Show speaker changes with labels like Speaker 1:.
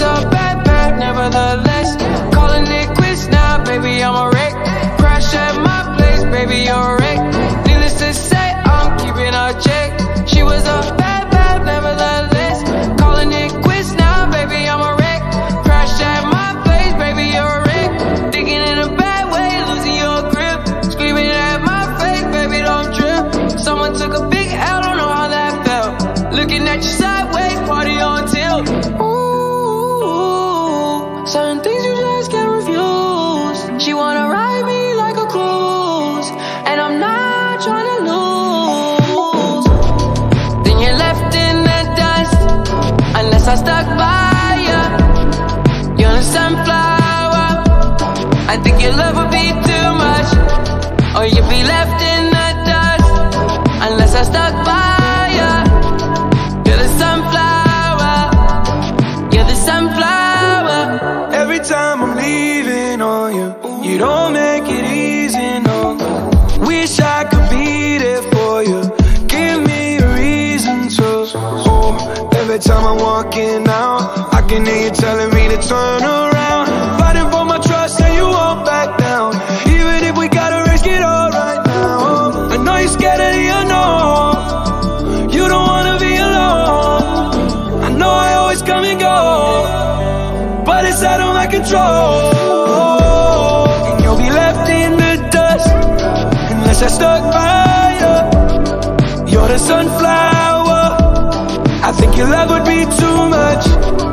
Speaker 1: a bad bad, nevertheless. Calling it quits now, baby, I'm a wreck. Crash at my place, baby, you're a wreck. Needless to say, I'm keeping a check. She was a bad bad, nevertheless. Calling it quits now, baby, I'm a wreck. Crash at my place, baby, you're a wreck. Thinking in a bad way, losing your grip. Screaming at my face, baby, don't trip. Someone took a big L, don't know how that felt. Looking at you sideways, party on tilt. Ooh, certain things you just can't refuse. She wanna ride me like a cruise, and I'm not trying to lose. Then you're left in the dust, unless I stuck by ya. You're a sunflower. I think your love would be too much, or you'd be left in the dust, unless I stuck by ya. You're the sunflower. You're the sunflower.
Speaker 2: Every time I'm leaving on you, you don't make it easy, no. Wish I could be there for you. Give me a reason to. Oh, every time I'm walking out, I can hear you telling me to turn around. Fighting for my trust and you won't back down. Even if we gotta risk it all right now. I know you're scared of the unknown. You don't wanna be alone. I know I always come and go, but it's out of my control. And you'll be left in the dust, unless I stuck by you. You're the sunflower. I think your love would be too much,